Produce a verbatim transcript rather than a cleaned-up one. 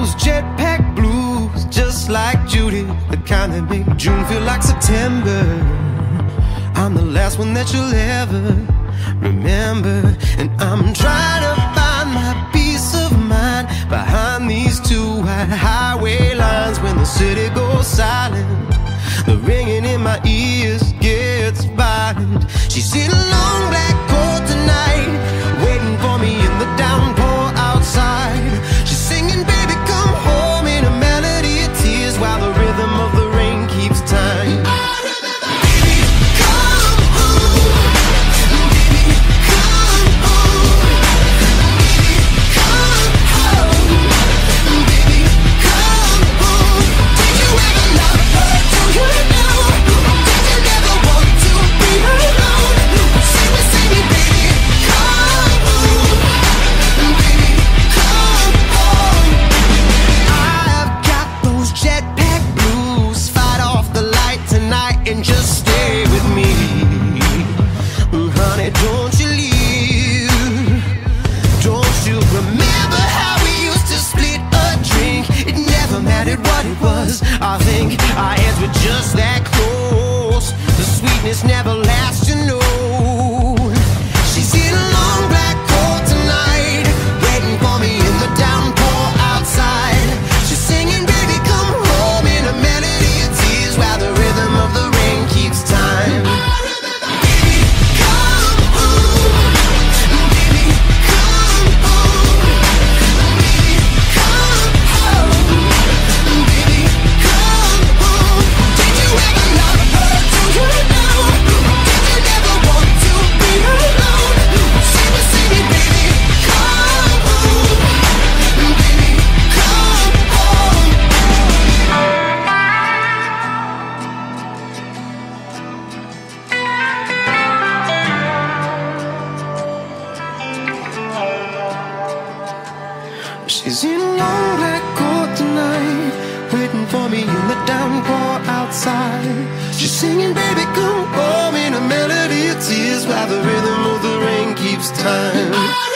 those jetpack blues, just like Judy, the kind that make June feel like September. I'm the last one that you'll ever remember, and I'm trying to find my peace of mind behind these two white highway lines. When the city goes silent, the ringing in my ears gets violent. She's in a long black coat tonight, waiting for me in the downpour outside. She's singing, baby, come home, in a melody of tears, while the rhythm of the rain keeps time. And just stay with me, honey, don't you leave. Don't you remember how we used to split a drink? It never mattered what it was. I think our heads were just that close. The sweetness never lasts, you know. She's in a long black coat tonight, waiting for me in the downpour outside. She's singing, baby, come home, in a melody of tears, while the rhythm of the keeps time. Baby, come home. Baby, come home. Baby, come home. Baby, come home. Did you ever love her? Do you know? Did you never want to be alone? She was singing, baby, come home. Baby, come home. She's in a long black coat tonight, waiting for me in the downpour outside. She's singing, baby, come home, in a melody of tears, while the rhythm of the rain keeps time.